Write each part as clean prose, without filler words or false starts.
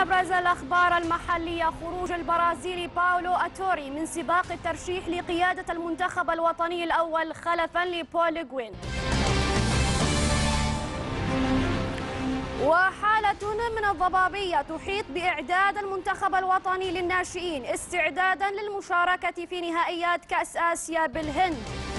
أبرز الأخبار المحلية خروج البرازيلي باولو أتوري من سباق الترشيح لقيادة المنتخب الوطني الأول خلفا لبول غوين. وحالة من الضبابية تحيط بإعداد المنتخب الوطني للناشئين استعدادا للمشاركة في نهائيات كأس آسيا بالهند.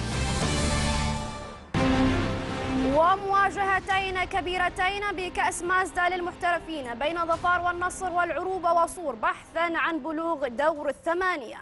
ومواجهتين كبيرتين بكأس مازدا للمحترفين بين ظفار والنصر والعروبة وصور بحثا عن بلوغ دور الثمانية.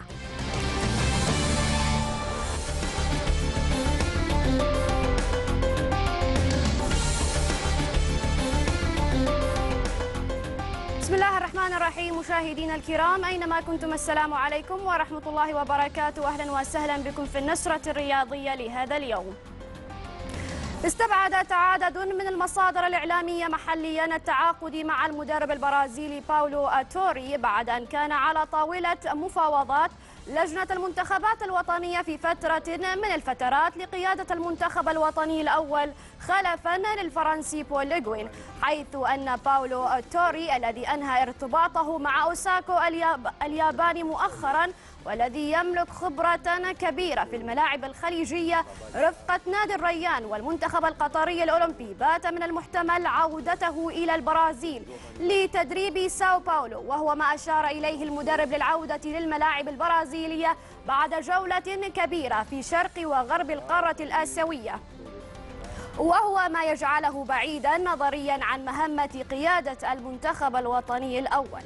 بسم الله الرحمن الرحيم. مشاهدينا الكرام أينما كنتم، السلام عليكم ورحمة الله وبركاته. أهلا وسهلا بكم في النشرة الرياضية لهذا اليوم. استبعدت عدد من المصادر الإعلامية محليا التعاقد مع المدرب البرازيلي باولو أتوري بعد أن كان على طاولة مفاوضات لجنة المنتخبات الوطنية في فترة من الفترات لقيادة المنتخب الوطني الأول خلفا للفرنسي بول غوين، حيث أن باولو أتوري الذي أنهى ارتباطه مع أوساكو الياباني مؤخرا والذي يملك خبرة كبيرة في الملاعب الخليجية رفقة نادي الريان والمنتخب القطري الأولمبي، بات من المحتمل عودته إلى البرازيل لتدريب ساو باولو، وهو ما أشار إليه المدرب للعودة للملاعب البرازيلية بعد جولة كبيرة في شرق وغرب القارة الآسيوية، وهو ما يجعله بعيدا نظريا عن مهمة قيادة المنتخب الوطني الأول.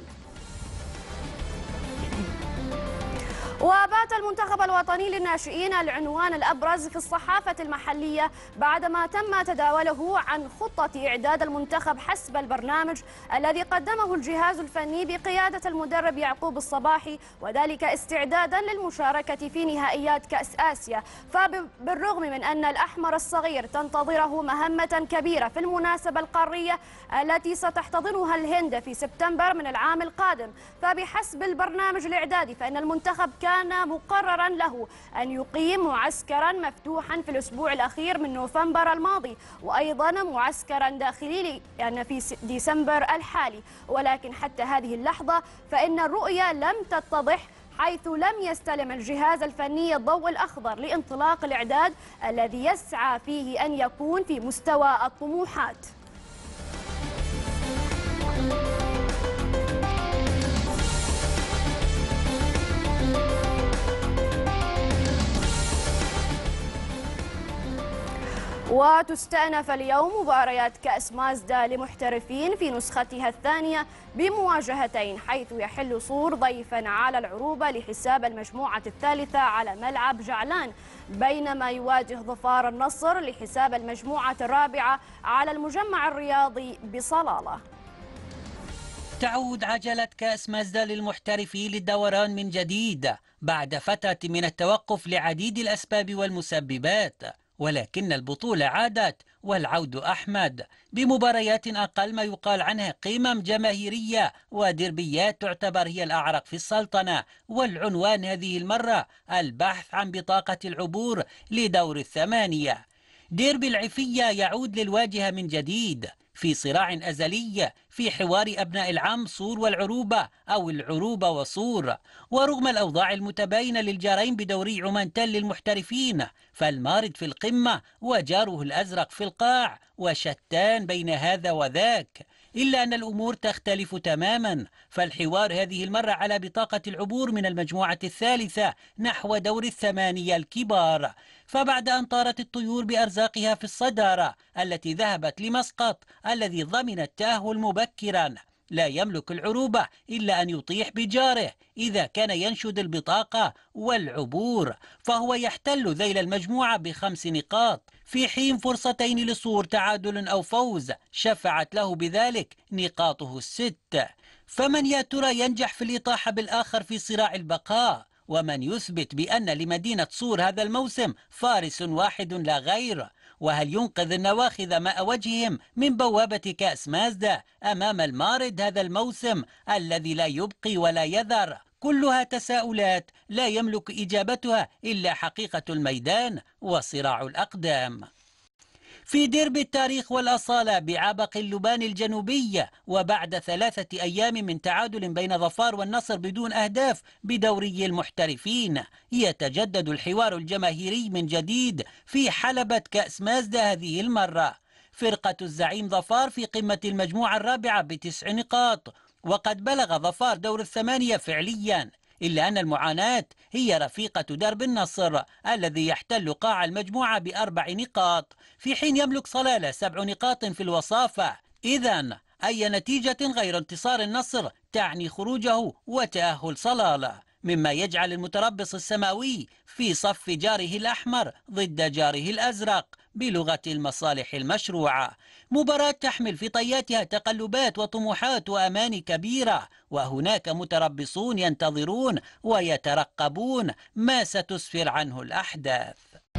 وبات المنتخب الوطني للناشئين العنوان الأبرز في الصحافة المحلية بعدما تم تداوله عن خطة إعداد المنتخب حسب البرنامج الذي قدمه الجهاز الفني بقيادة المدرب يعقوب الصباحي، وذلك استعدادا للمشاركة في نهائيات كأس آسيا. فبالرغم من أن الأحمر الصغير تنتظره مهمة كبيرة في المناسبة القارية التي ستحتضنها الهند في سبتمبر من العام القادم، فبحسب البرنامج الإعدادي فإن المنتخب كان مقررا له أن يقيم معسكرا مفتوحا في الأسبوع الأخير من نوفمبر الماضي، وأيضا معسكرا داخلي يعني في ديسمبر الحالي، ولكن حتى هذه اللحظة فإن الرؤية لم تتضح، حيث لم يستلم الجهاز الفني الضوء الأخضر لانطلاق الإعداد الذي يسعى فيه أن يكون في مستوى الطموحات. وتستأنف اليوم مباريات كأس مازدا لمحترفين في نسختها الثانية بمواجهتين، حيث يحل صور ضيفا على العروبة لحساب المجموعة الثالثة على ملعب جعلان، بينما يواجه ظفار النصر لحساب المجموعة الرابعة على المجمع الرياضي بصلالة. تعود عجلة كأس مازدا للمحترفين للدوران من جديد بعد فترة من التوقف لعديد الأسباب والمسببات، ولكن البطولة عادت والعود أحمد بمباريات أقل ما يقال عنها قمم جماهيرية وديربيات تعتبر هي الأعرق في السلطنة، والعنوان هذه المرة البحث عن بطاقة العبور لدور الثمانية. ديربي العفية يعود للواجهة من جديد في صراع أزلي في حوار أبناء العم صور والعروبة أو العروبة وصور، ورغم الأوضاع المتباينة للجارين بدوري عمان تل للمحترفين، فالمارد في القمة وجاره الأزرق في القاع، وشتان بين هذا وذاك، إلا أن الأمور تختلف تماما، فالحوار هذه المرة على بطاقة العبور من المجموعة الثالثة نحو دور الثمانية الكبار. فبعد أن طارت الطيور بأرزاقها في الصدارة التي ذهبت لمسقط الذي ضمن التأهل مبكرا، لا يملك العروبة إلا أن يطيح بجاره إذا كان ينشد البطاقة والعبور، فهو يحتل ذيل المجموعة ب5 نقاط، في حين فرصتين لصور تعادل أو فوز شفعت له بذلك نقاطه ال6. فمن يا ترى ينجح في الإطاحة بالآخر في صراع البقاء؟ ومن يثبت بأن لمدينة صور هذا الموسم فارس واحد لا غير؟ وهل ينقذ النواخذ ماء وجههم من بوابة كأس مازدا أمام المارد هذا الموسم الذي لا يبقي ولا يذر؟ كلها تساؤلات لا يملك إجابتها إلا حقيقة الميدان وصراع الأقدام. في درب التاريخ والأصالة بعبق اللبان الجنوبي، وبعد 3 أيام من تعادل بين ظفار والنصر بدون أهداف بدوري المحترفين، يتجدد الحوار الجماهيري من جديد في حلبة كأس مازدا هذه المرة. فرقة الزعيم ظفار في قمة المجموعة الرابعة ب9 نقاط، وقد بلغ ظفار دور الثمانية فعليا، إلا أن المعاناة هي رفيقة درب النصر الذي يحتل قاع المجموعة ب4 نقاط، في حين يملك صلالة 7 نقاط في الوصافة. إذن أي نتيجة غير انتصار النصر تعني خروجه وتأهل صلالة، مما يجعل المتربص السماوي في صف جاره الأحمر ضد جاره الأزرق بلغة المصالح المشروعة. مباراة تحمل في طياتها تقلبات وطموحات وأماني كبيرة، وهناك متربصون ينتظرون ويترقبون ما ستسفر عنه الأحداث.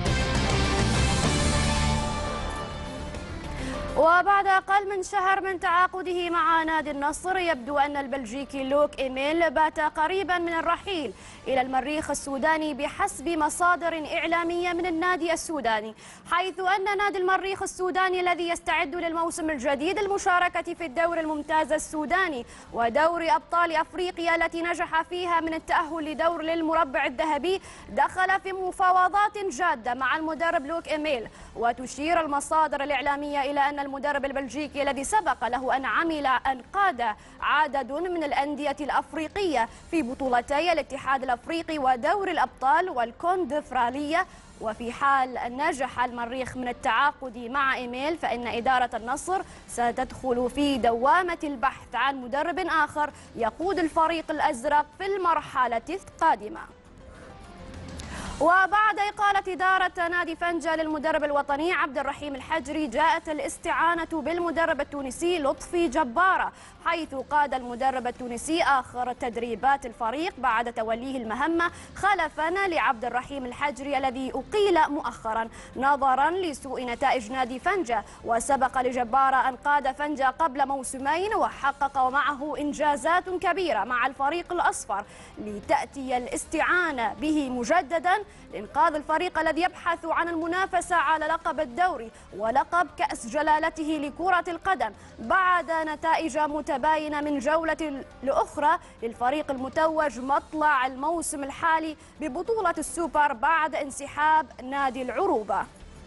وبعد أقل من شهر من تعاقده مع نادي النصر، يبدو أن البلجيكي لوك إيميل بات قريبا من الرحيل إلى المريخ السوداني بحسب مصادر إعلامية من النادي السوداني، حيث أن نادي المريخ السوداني الذي يستعد للموسم الجديد المشاركة في الدوري الممتاز السوداني ودوري أبطال أفريقيا التي نجح فيها من التأهل لدور للمربع الذهبي، دخل في مفاوضات جادة مع المدرب لوك إيميل. وتشير المصادر الإعلامية إلى أن المدرب البلجيكي الذي سبق له أن قاد عدد من الأندية الأفريقية في بطولتي الاتحاد الأفريقي ودور الأبطال والكونفدرالية، وفي حال نجح المريخ من التعاقد مع إيميل فإن إدارة النصر ستدخل في دوامة البحث عن مدرب آخر يقود الفريق الأزرق في المرحلة القادمة. وبعد إقالة إدارة نادي فنجة للمدرب الوطني عبد الرحيم الحجري، جاءت الاستعانة بالمدرب التونسي لطفي جبارة، حيث قاد المدرب التونسي آخر تدريبات الفريق بعد توليه المهمة خلفا لعبد الرحيم الحجري الذي أقيل مؤخرا نظرا لسوء نتائج نادي فنجة. وسبق لجبارة أن قاد فنجة قبل موسمين وحقق معه إنجازات كبيرة مع الفريق الأصفر، لتأتي الاستعانة به مجددا لإنقاذ الفريق الذي يبحث عن المنافسة على لقب الدوري ولقب كأس جلالته لكرة القدم بعد نتائج متباينة من جولة لأخرى للفريق المتوج مطلع الموسم الحالي ببطولة السوبر بعد انسحاب نادي العروبة.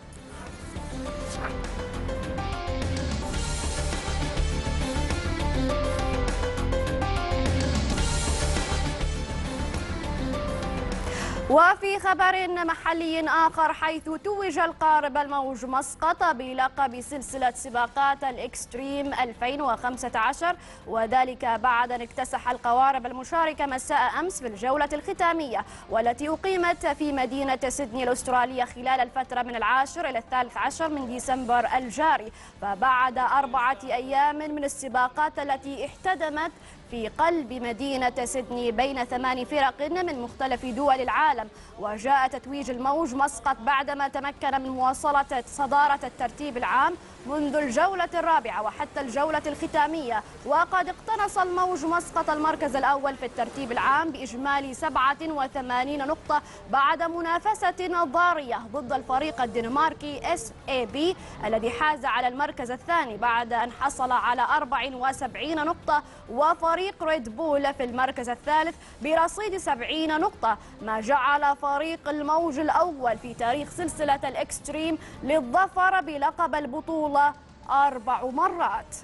وفي خبر محلي آخر، حيث توج القارب الموج مسقط بلقب سلسلة سباقات الإكستريم 2015، وذلك بعد أن اكتسح القوارب المشاركة مساء أمس في الجولة الختامية والتي أقيمت في مدينة سيدني الأسترالية خلال الفترة من 10 إلى 13 من ديسمبر الجاري. فبعد 4 أيام من السباقات التي احتدمت في قلب مدينة سيدني بين 8 فرق من مختلف دول العالم، وجاء تتويج الموج مسقط بعدما تمكن من مواصلة صدارة الترتيب العام منذ الجولة الرابعة وحتى الجولة الختامية، وقد اقتنص الموج مسقط المركز الأول في الترتيب العام بإجمالي 87 نقطة بعد منافسة ضارية ضد الفريق الدنماركي SAB الذي حاز على المركز الثاني بعد أن حصل على 74 نقطة، وفريق ريد بول في المركز الثالث برصيد 70 نقطة، ما جعل فريق الموج الأول في تاريخ سلسلة الإكستريم للظفر بلقب البطولة 4 مرات.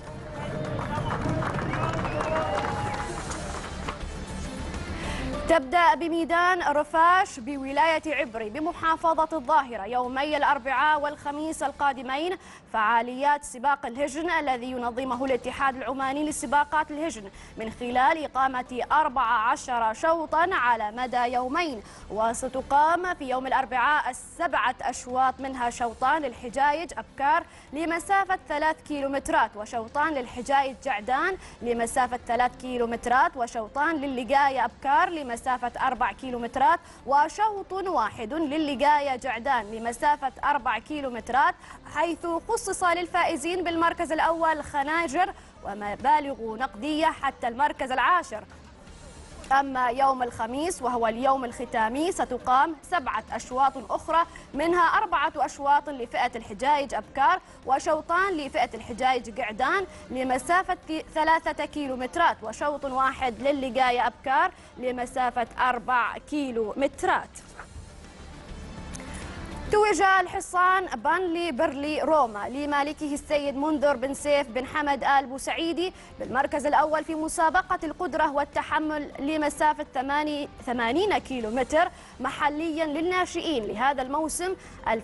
تبدأ بميدان رفاش بولاية عبري بمحافظة الظاهرة يومي الأربعاء والخميس القادمين فعاليات سباق الهجن الذي ينظمه الاتحاد العماني لسباقات الهجن من خلال إقامة 14 شوطا على مدى يومين، وستقام في يوم الأربعاء 7 أشواط، منها شوطان للحجايج أبكار لمسافة 3 كيلومترات، وشوطان للحجايج جعدان لمسافة 3 كيلومترات، وشوطان للقاية أبكار لمسافة 4 كيلومترات، وشوط واحد للقاية جعدان لمسافة 4 كيلومترات، حيث خصص للفائزين بالمركز الأول خناجر ومبالغ نقدية حتى المركز العاشر. أما يوم الخميس وهو اليوم الختامي ستقام 7 أشواط أخرى، منها 4 أشواط لفئة الحجايج أبكار وشوطان لفئة الحجايج قعدان لمسافة 3 كيلومترات وشوط واحد للقاية أبكار لمسافة 4 كيلومترات. توج الحصان بانلي برلي روما لمالكه السيد منذر بن سيف بن حمد آل بوسعيدي بالمركز الأول في مسابقة القدرة والتحمل لمسافة 80 كيلومتر محليا للناشئين لهذا الموسم 2015-2016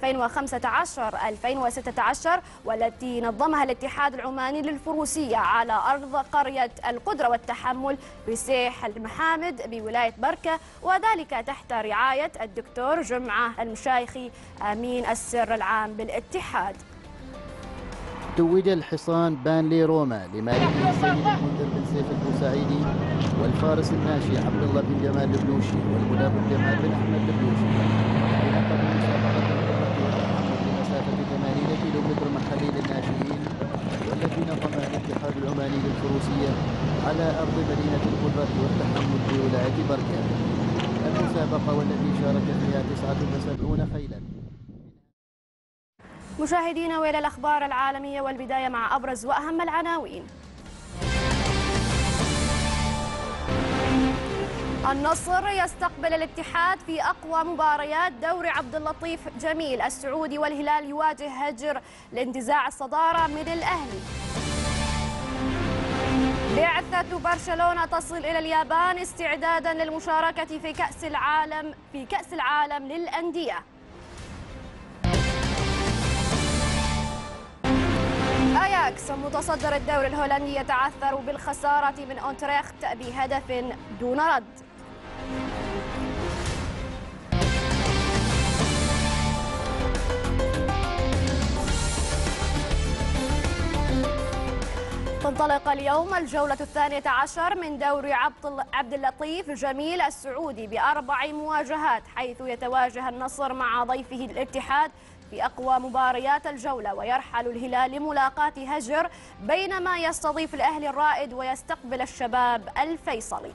والتي نظمها الاتحاد العماني للفروسية على أرض قرية القدرة والتحمل بسيح المحامد بولاية بركة، وذلك تحت رعاية الدكتور جمعة المشايخي أمين السر العام بالاتحاد. توج الحصان بانلي روما لمالكه السيد منذر بن سيف البوسعيدي والفارس الناشئ عبد الله بن جمال البلوشي والمدرب جمال بن أحمد البلوشي بلقب مسابقة لمسافة 80 كيلومتر محلي للناشئين والتي نظمها الاتحاد العماني للفروسية على أرض مدينة القدرة والتحمل بولاية بركة. المسابقة والتي شارك فيها 79 خيلا. مشاهدينا وإلى الأخبار العالمية والبداية مع أبرز وأهم العناوين. النصر يستقبل الاتحاد في أقوى مباريات دوري عبد اللطيف جميل. السعودي والهلال يواجه هجر لانتزاع الصدارة من الأهلي. بعثة برشلونة تصل إلى اليابان استعدادا للمشاركة في كأس العالم للأندية. أياكس متصدر الدوري الهولندي يتعثر بالخسارة من أونتريخت بهدف دون رد. تنطلق اليوم الجولة 12 من دوري عبد اللطيف جميل السعودي ب4 مواجهات، حيث يتواجه النصر مع ضيفه الاتحاد في أقوى مباريات الجولة، ويرحل الهلال لملاقاة هجر، بينما يستضيف الأهلي الرائد ويستقبل الشباب الفيصلي.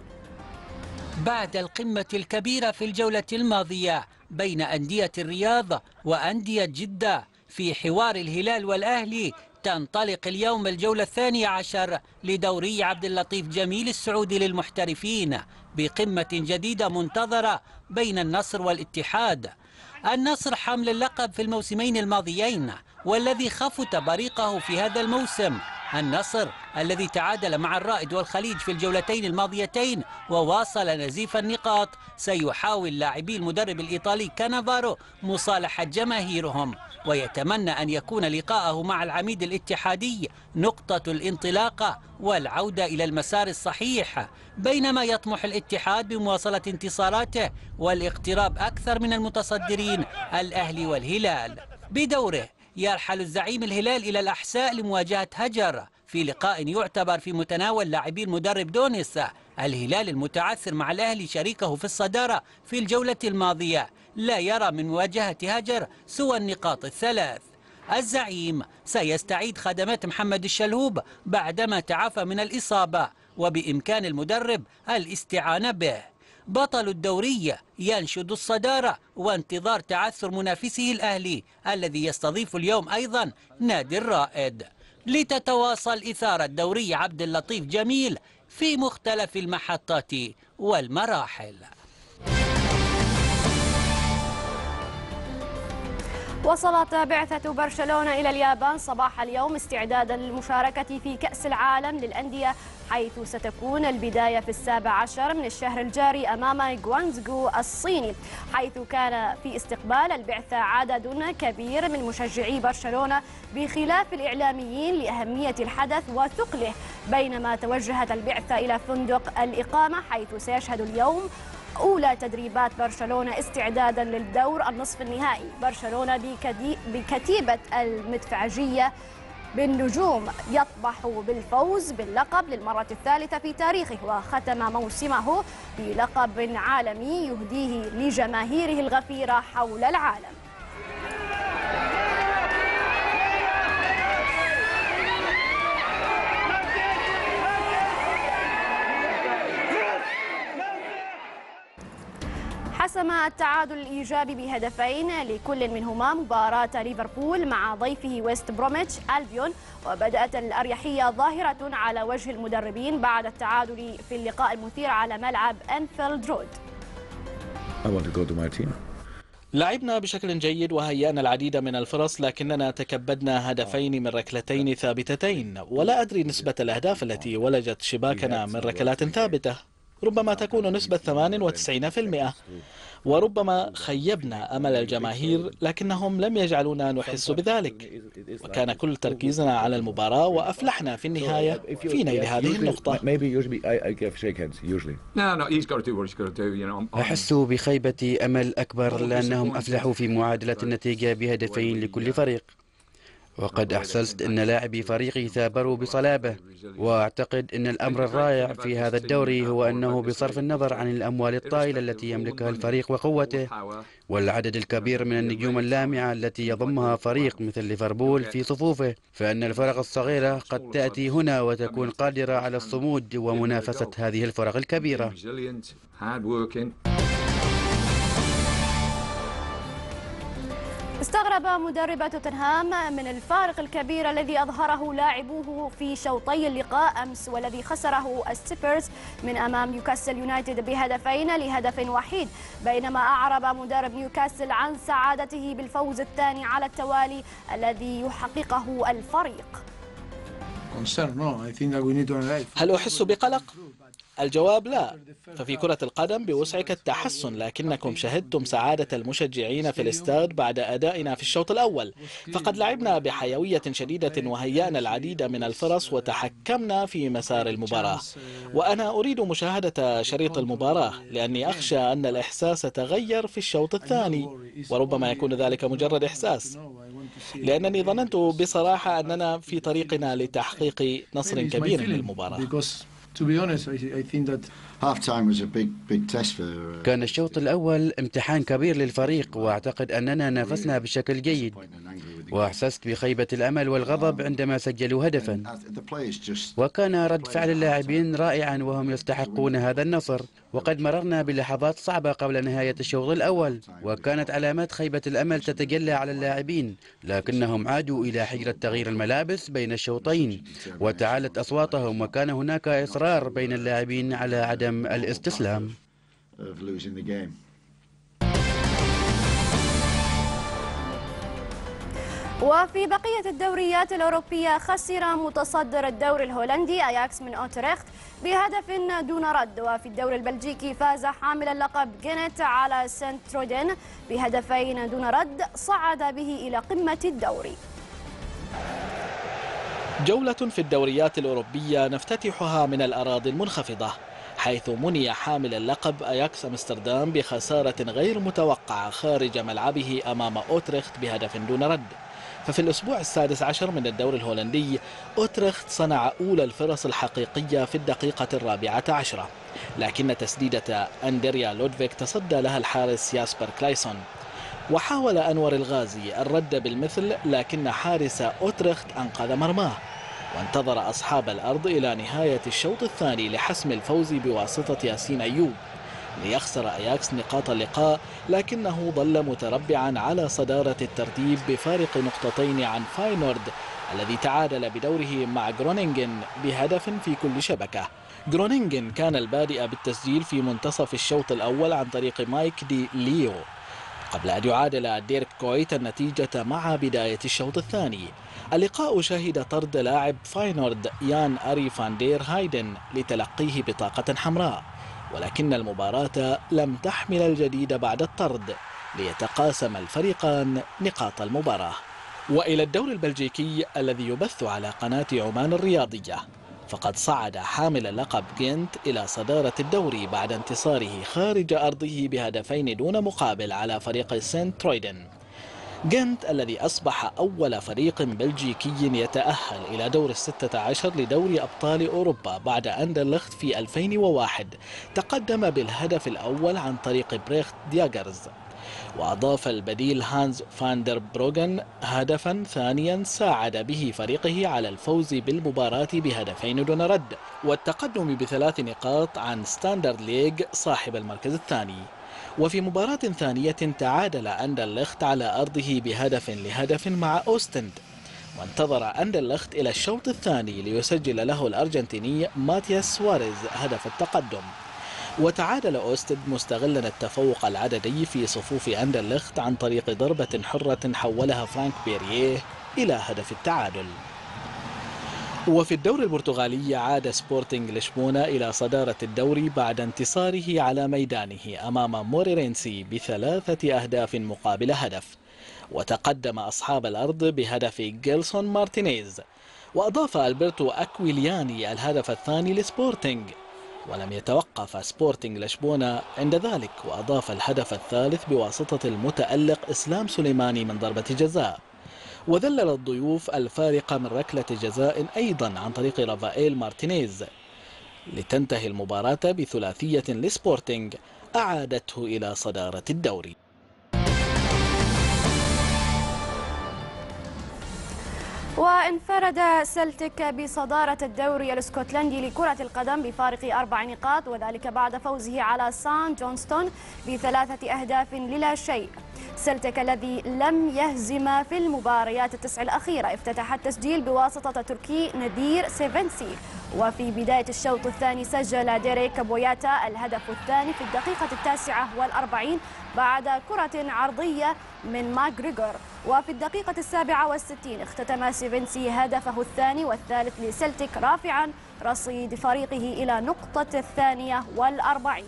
بعد القمة الكبيرة في الجولة الماضية بين أندية الرياض وأندية جدة في حوار الهلال والأهلي، تنطلق اليوم الجولة 12 لدوري عبد اللطيف جميل السعودي للمحترفين بقمة جديدة منتظرة بين النصر والاتحاد. النصر حامل اللقب في الموسمين الماضيين والذي خفت بريقه في هذا الموسم. النصر الذي تعادل مع الرائد والخليج في الجولتين الماضيتين وواصل نزيف النقاط سيحاول لاعبي المدرب الإيطالي كانافارو مصالحة جماهيرهم، ويتمنى أن يكون لقاءه مع العميد الاتحادي نقطة الانطلاقة والعودة إلى المسار الصحيح، بينما يطمح الاتحاد بمواصلة انتصاراته والاقتراب أكثر من المتصدرين الأهلي والهلال. بدوره يرحل الزعيم الهلال إلى الأحساء لمواجهة هجر في لقاء يعتبر في متناول لاعبي المدرب دونيس. الهلال المتعثر مع الأهلي شريكه في الصدارة في الجولة الماضية لا يرى من مواجهة هجر سوى النقاط الثلاث. الزعيم سيستعيد خدمات محمد الشلهوب بعدما تعافى من الإصابة، وبإمكان المدرب الاستعانة به. بطل الدوري ينشد الصدارة وانتظار تعثر منافسه الأهلي الذي يستضيف اليوم أيضا نادي الرائد، لتتواصل إثارة دوري عبد اللطيف جميل في مختلف المحطات والمراحل. وصلت بعثة برشلونة إلى اليابان صباح اليوم استعدادا للمشاركة في كأس العالم للأندية، حيث ستكون البداية في 17 من الشهر الجاري أمام غوانزغو الصيني، حيث كان في استقبال البعثة عدد كبير من مشجعي برشلونة بخلاف الإعلاميين لأهمية الحدث وثقله، بينما توجهت البعثة إلى فندق الإقامة حيث سيشهد اليوم أولى تدريبات برشلونة استعدادا للدور النصف النهائي. برشلونة بكتيبة المدفعجية بالنجوم يطمح بالفوز باللقب للمرة الثالثة في تاريخه، وختم موسمه بلقب عالمي يهديه لجماهيره الغفيرة حول العالم. حسم التعادل الإيجابي بهدفين لكل منهما مباراة ليفربول مع ضيفه ويست بروميتش ألبيون، وبدأت الأريحية ظاهرة على وجه المدربين بعد التعادل في اللقاء المثير على ملعب أنفيلد رود. لعبنا بشكل جيد وهيأنا العديد من الفرص، لكننا تكبدنا هدفين من ركلتين ثابتتين، ولا أدري نسبة الأهداف التي ولجت شباكنا من ركلات ثابتة. ربما تكون نسبة 98%، وربما خيبنا أمل الجماهير، لكنهم لم يجعلونا نحس بذلك، وكان كل تركيزنا على المباراة وأفلحنا في النهاية في نيل هذه النقطة. أحس بخيبة أمل أكبر لأنهم أفلحوا في معادلة النتيجة بهدفين لكل فريق، وقد أحسست أن لاعبي فريقي ثابروا بصلابة، وأعتقد أن الأمر الرائع في هذا الدوري هو أنه بصرف النظر عن الأموال الطائلة التي يملكها الفريق وقوته والعدد الكبير من النجوم اللامعة التي يضمها فريق مثل ليفربول في صفوفه، فإن الفرق الصغيرة قد تأتي هنا وتكون قادرة على الصمود ومنافسة هذه الفرق الكبيرة. استغرب مدرب توتنهام من الفارق الكبير الذي أظهره لاعبوه في شوطي اللقاء أمس، والذي خسره السبيرز من أمام نيوكاسل يونايتد بهدفين لهدف وحيد، بينما أعرب مدرب نيوكاسل عن سعادته بالفوز الثاني على التوالي الذي يحققه الفريق. هل أحس بقلق؟ الجواب لا، ففي كرة القدم بوسعك التحسن، لكنكم شهدتم سعادة المشجعين في الاستاد بعد أدائنا في الشوط الأول، فقد لعبنا بحيوية شديدة وهيأنا العديد من الفرص وتحكمنا في مسار المباراة. وأنا أريد مشاهدة شريط المباراة لأني أخشى أن الإحساس تغير في الشوط الثاني، وربما يكون ذلك مجرد إحساس، لأنني ظننت بصراحة أننا في طريقنا لتحقيق نصر كبير للمباراة. كان الشوط الأول امتحان كبير للفريق، وأعتقد أننا نافسنا بشكل جيد، وأحسست بخيبة الأمل والغضب عندما سجلوا هدفا، وكان رد فعل اللاعبين رائعا وهم يستحقون هذا النصر. وقد مررنا بلحظات صعبة قبل نهاية الشوط الأول، وكانت علامات خيبة الأمل تتجلى على اللاعبين، لكنهم عادوا إلى حجرة تغيير الملابس بين الشوطين وتعالت أصواتهم، وكان هناك إصرار بين اللاعبين على عدم الاستسلام. وفي بقية الدوريات الأوروبية خسر متصدر الدوري الهولندي أياكس من أوتريخت بهدف دون رد، وفي الدوري البلجيكي فاز حامل اللقب جينت على سنت ترودن بهدفين دون رد، صعد به إلى قمة الدوري. جولة في الدوريات الأوروبية نفتتحها من الأراضي المنخفضة، حيث مني حامل اللقب أياكس أمستردام بخسارة غير متوقعة خارج ملعبه أمام أوتريخت بهدف دون رد. ففي الأسبوع السادس عشر من الدوري الهولندي أوتريخت صنع أولى الفرص الحقيقية في الدقيقة 14، لكن تسديدة أندريا لودفيك تصدى لها الحارس ياسبر كلايسون، وحاول أنور الغازي الرد بالمثل، لكن حارس أوتريخت أنقذ مرماه، وانتظر أصحاب الأرض إلى نهاية الشوط الثاني لحسم الفوز بواسطة ياسين أيوب، ليخسر أياكس نقاط اللقاء، لكنه ظل متربعا على صدارة الترتيب بفارق نقطتين عن فاينورد الذي تعادل بدوره مع غرونينغن بهدف في كل شبكة. غرونينغن كان البادئ بالتسجيل في منتصف الشوط الأول عن طريق مايك دي ليو، قبل أن يعادل ديريك كويت النتيجة مع بداية الشوط الثاني. اللقاء شهد طرد لاعب فاينورد يان أري فان دير هايدن لتلقيه بطاقة حمراء، ولكن المباراة لم تحمل الجديد بعد الطرد، ليتقاسم الفريقان نقاط المباراة. وإلى الدوري البلجيكي الذي يبث على قناة عمان الرياضية، فقد صعد حامل اللقب جينت إلى صدارة الدوري بعد انتصاره خارج أرضه بهدفين دون مقابل على فريق سنت ترويدن. جينت الذي أصبح أول فريق بلجيكي يتأهل إلى دور 16 لدوري أبطال أوروبا بعد أندرلخت في 2001، تقدم بالهدف الأول عن طريق بريخت دياغرز، وأضاف البديل هانز فاندر بروغن هدفا ثانيا ساعد به فريقه على الفوز بالمباراة بهدفين دون رد والتقدم ب3 نقاط عن ستاندرد ليج صاحب المركز الثاني. وفي مباراة ثانية تعادل أندرلخت على أرضه ب1-1 مع أوستند، وانتظر أندرلخت إلى الشوط الثاني ليسجل له الأرجنتيني ماتياس سواريز هدف التقدم، وتعادل أوستند مستغلا التفوق العددي في صفوف أندرلخت عن طريق ضربة حرة حولها فرانك بيريه إلى هدف التعادل. وفي الدوري البرتغالي عاد سبورتينغ لشبونة إلى صدارة الدوري بعد انتصاره على ميدانه أمام موريرينسي ب3 أهداف مقابل هدف، وتقدم أصحاب الأرض بهدف جيلسون مارتينيز، وأضاف ألبرتو أكويلياني الهدف الثاني لسبورتينغ، ولم يتوقف سبورتينغ لشبونة عند ذلك وأضاف الهدف الثالث بواسطة المتألق إسلام سليماني من ضربة جزاء، وذلل الضيوف الفارق من ركلة جزاء أيضا عن طريق رافائيل مارتينيز، لتنتهي المباراة بثلاثية لسبورتينغ أعادته إلى صدارة الدوري. وانفرد سلتيك بصدارة الدوري الاسكتلندي لكرة القدم بفارق 4 نقاط، وذلك بعد فوزه على سان جونستون ب3 أهداف للا شيء. سلتيك الذي لم يهزم في المباريات التسع الأخيرة افتتح التسجيل بواسطة تركي نذير سيفنسي، وفي بداية الشوط الثاني سجل ديريك بوياتا الهدف الثاني في الدقيقة 49 بعد كرة عرضية من ماغريغور، وفي الدقيقة 67 اختتم سيفنسي هدفه الثاني والثالث لسلتيك رافعا رصيد فريقه إلى نقطة 42.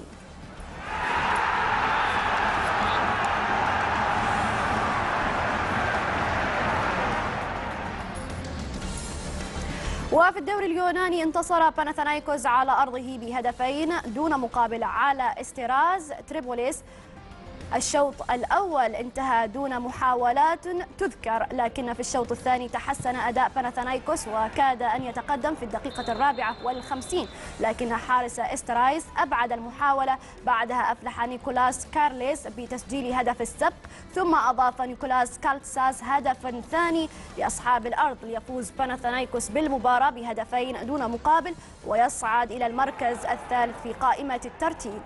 وفي الدوري اليوناني انتصر باناثينايكوس على أرضه بهدفين دون مقابل على استيراز تريبوليس. الشوط الأول انتهى دون محاولات تذكر، لكن في الشوط الثاني تحسن أداء باناثينايكوس وكاد أن يتقدم في الدقيقة 54، لكن حارس استرايس أبعد المحاولة. بعدها أفلح نيكولاس كارليس بتسجيل هدف السبق، ثم أضاف نيكولاس كالتساس هدفا ثاني لأصحاب الأرض ليفوز باناثينايكوس بالمباراة بهدفين دون مقابل ويصعد إلى المركز الثالث في قائمة الترتيب.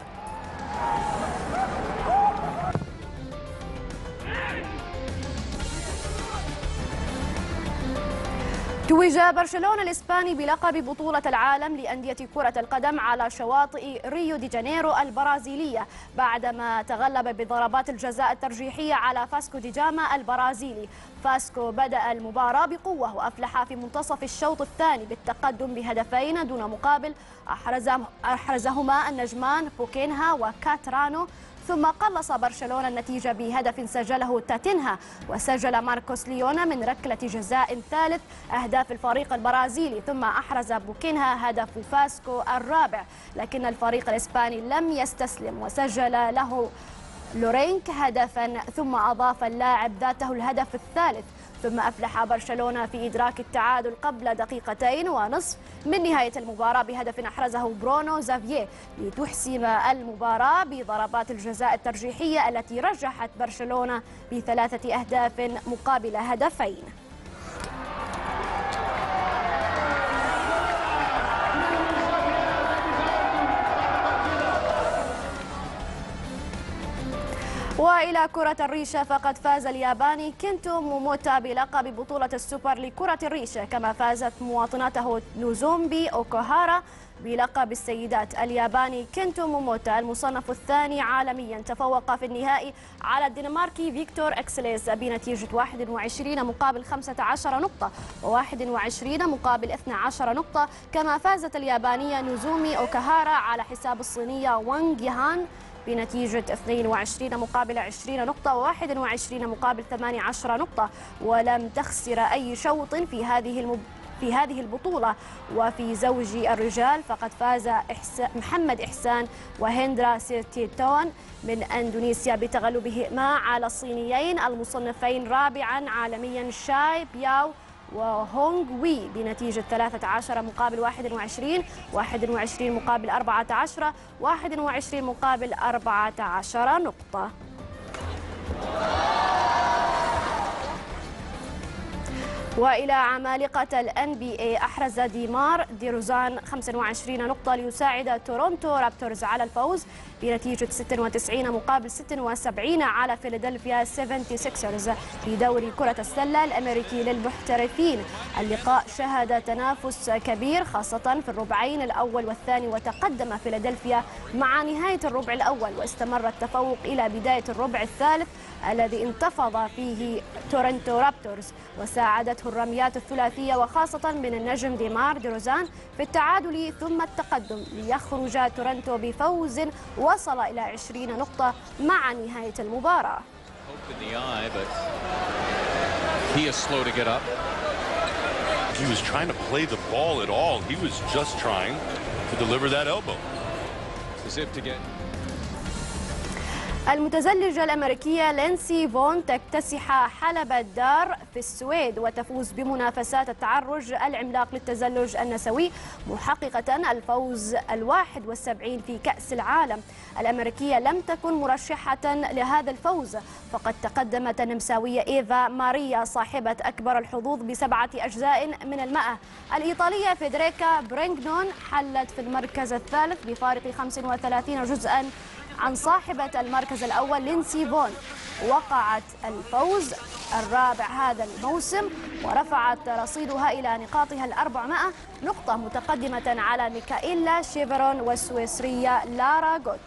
توج برشلونة الإسباني بلقب بطولة العالم لأندية كرة القدم على شواطئ ريو دي جانيرو البرازيلية بعدما تغلب بضربات الجزاء الترجيحية على فاسكو دي جاما البرازيلي. فاسكو بدأ المباراة بقوة وأفلح في منتصف الشوط الثاني بالتقدم بهدفين دون مقابل أحرزهما النجمان بوكينها وكاترانو، ثم قلص برشلونة النتيجة بهدف سجله تاتينها وسجل ماركوس ليونا من ركلة جزاء ثالث أهداف الفريق البرازيلي، ثم أحرز بوكينها هدف فاسكو الرابع، لكن الفريق الإسباني لم يستسلم وسجل له لورينك هدفا، ثم أضاف اللاعب ذاته الهدف الثالث، ثم أفلح برشلونة في إدراك التعادل قبل 2.5 دقيقة من نهاية المباراة بهدف أحرزه برونو زافييه لتحسم المباراة بضربات الجزاء الترجيحية التي رجحت برشلونة ب3 أهداف مقابل هدفين. وإلى كرة الريشة، فقد فاز الياباني كينتو موموتا بلقب بطولة السوبر لكرة الريشة، كما فازت مواطنته نوزومبي أوكوهارا بلقب السيدات. الياباني كينتو موموتا المصنف الثاني عالميا تفوق في النهائي على الدنماركي فيكتور إكسليز بنتيجة 21 مقابل 15 نقطة و21 مقابل 12 نقطة، كما فازت اليابانية نوزومي أوكوهارا على حساب الصينية وانغ يهان بنتيجة 22 مقابل 20 نقطة و21 مقابل 18 نقطة، ولم تخسر أي شوط في هذه البطولة. وفي زوج الرجال فقد فاز محمد إحسان وهندرا سيرتيتون من أندونيسيا بتغلبهما على الصينيين المصنفين رابعا عالميا شاي بياو وهونغ وي بنتيجة 13 مقابل 21 21 مقابل 14 21 مقابل 14 وإلى عمالقة ال NBA، أحرز ديمار ديروزان 25 نقطة ليساعد تورونتو رابتورز على الفوز بنتيجة 96 مقابل 76 على فيلادلفيا 76رز في دوري كرة السلة الأمريكي للمحترفين. اللقاء شهد تنافس كبير خاصة في الربعين الأول والثاني، وتقدم فيلادلفيا مع نهاية الربع الأول، واستمر التفوق إلى بداية الربع الثالث الذي انتفض فيه تورونتو رابتورز، وساعدته الرميات الثلاثية وخاصة من النجم ديمار ديروزان في التعادل ثم التقدم، ليخرج تورونتو بفوز وصل إلى 20 نقطة مع نهاية المباراة. He was trying to play the ball at all. He was just trying to deliver that elbow. المتزلجة الأمريكية لينسي فون تكتسح حلب الدار في السويد وتفوز بمنافسات التعرج العملاق للتزلج النسوي، محققة الفوز 71 في كأس العالم. الأمريكية لم تكن مرشحة لهذا الفوز، فقد تقدمت النمساوية إيفا ماريا صاحبة أكبر الحظوظ ب7 أجزاء من المئة. الإيطالية فيدريكا برينغنون حلت في المركز الثالث بفارق 35 جزءا عن صاحبة المركز الأول لينسي فون. وقعت الفوز الرابع هذا الموسم ورفعت رصيدها إلى نقاطها 400 نقطة، متقدمة على ميكائيلا شيفرون والسويسرية لارا غوت.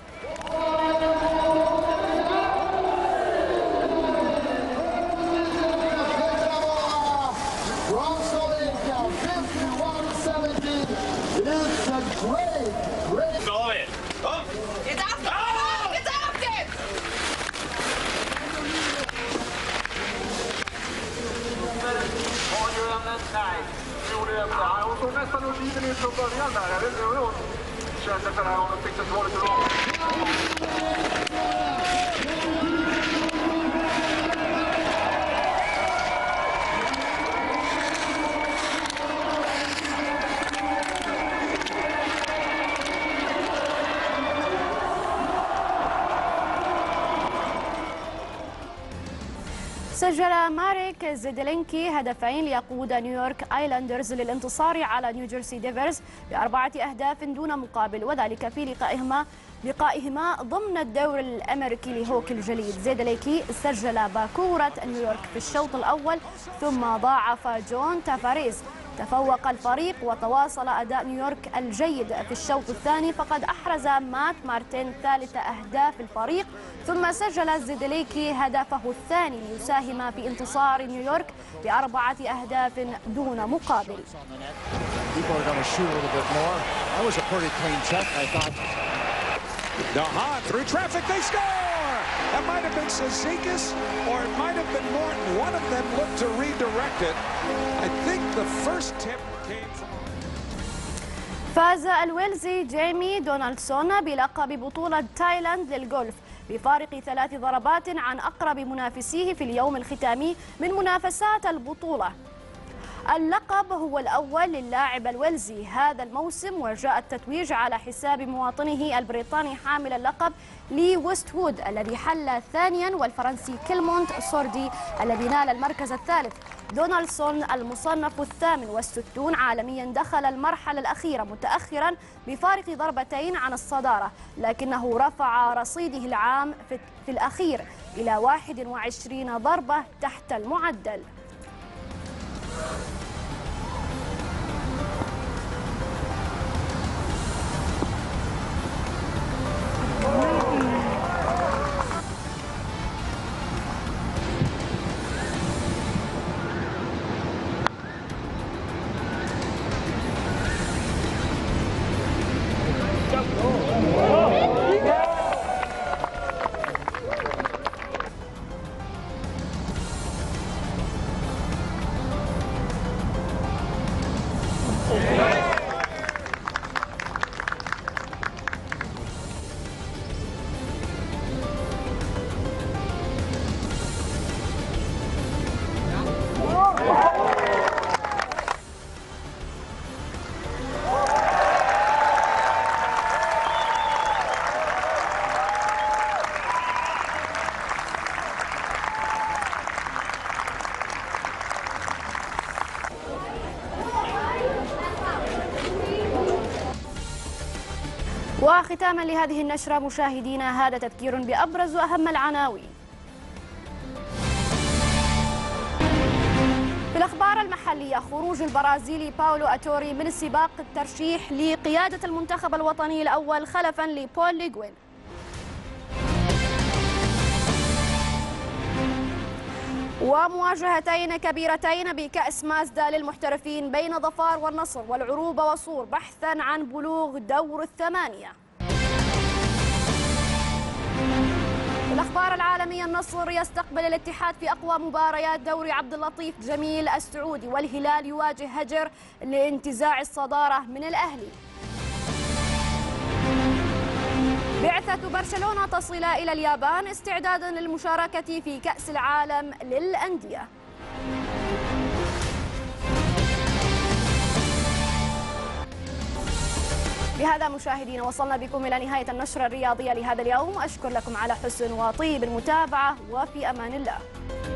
Hon såg nästan uppgiven ut från början där. Hon kände för det här, hon tyckte det var lite bra. سجل ماريك زيدلينكي هدفين ليقود نيويورك آيلاندرز للانتصار على نيوجيرسي ديفلز ب4 أهداف دون مقابل، وذلك في لقائهما ضمن الدور الأمريكي لهوكي الجليد. زيدلينكي سجل باكورة نيويورك في الشوط الأول ثم ضاعف جون تافاريز. تفوق الفريق وتواصل أداء نيويورك الجيد في الشوط الثاني، فقد أحرز مات مارتين ثالث أهداف الفريق، ثم سجل زيدلينكي هدفه الثاني ليساهم في انتصار نيويورك ب4 أهداف دون مقابل. That might have been Cizikas or it might have been Morton. One of them looked to redirect it. I think the first tip came from... فاز الويلزي جيمي دونالدسون بلقب بطولة تايلاند للجولف بفارق 3 ضربات عن أقرب منافسيه في اليوم الختامي من منافسات البطولة. اللقب هو الأول للاعب الويلزي هذا الموسم، وجاء التتويج على حساب مواطنه البريطاني حامل اللقب لي ويستوود الذي حل ثانيا، والفرنسي كيلمونت سوردي الذي نال المركز الثالث. دونالدسون المصنف 68 عالميا دخل المرحلة الأخيرة متأخرا بفارق ضربتين عن الصدارة، لكنه رفع رصيده العام في الأخير إلى 21 ضربة تحت المعدل. وختاما لهذه النشرة مشاهدينا، هذا تذكير بأبرز وأهم العناوين. في الأخبار المحلية، خروج البرازيلي باولو أتوري من سباق الترشيح لقيادة المنتخب الوطني الأول خلفا لبول ليغوين. ومواجهتين كبيرتين بكأس مازدا للمحترفين بين ظفار والنصر والعروبة وصور بحثا عن بلوغ دور الثمانية. في الأخبار العالمية، النصر يستقبل الاتحاد في أقوى مباريات دوري عبد اللطيف جميل السعودي، والهلال يواجه هجر لانتزاع الصدارة من الأهلي. بعثة برشلونة تصل إلى اليابان استعدادا للمشاركة في كأس العالم للأندية. بهذا مشاهدينا وصلنا بكم إلى نهاية النشرة الرياضية لهذا اليوم. أشكر لكم على حسن وطيب المتابعة، وفي أمان الله.